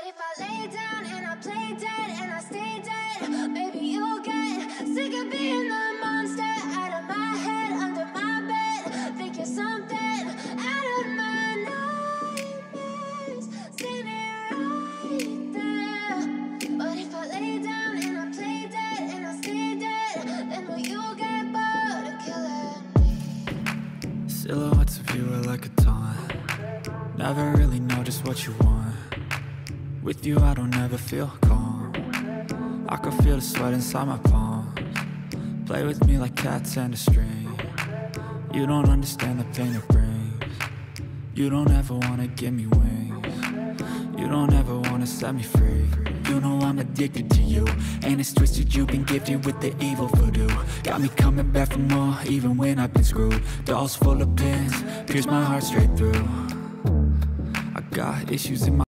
But if I lay down and I play dead and I stay dead, maybe you'll get sick of being the monster out of my head, under my bed. Think you're something out of my nightmares, standing right there. But if I lay down and I play dead and I stay dead, then will you get bored of killing me? Silhouettes of you are like a taunt. Never really know just what you want. With you I don't ever feel calm. I can feel the sweat inside my palms. Play with me like cats and a string. You don't understand the pain it brings. You don't ever wanna give me wings. You don't ever wanna set me free. You know I'm addicted to you, and it's twisted, you've been gifted with the evil voodoo. Got me coming back for more, even when I've been screwed. Dolls full of pins, pierce my heart straight through. I got issues in my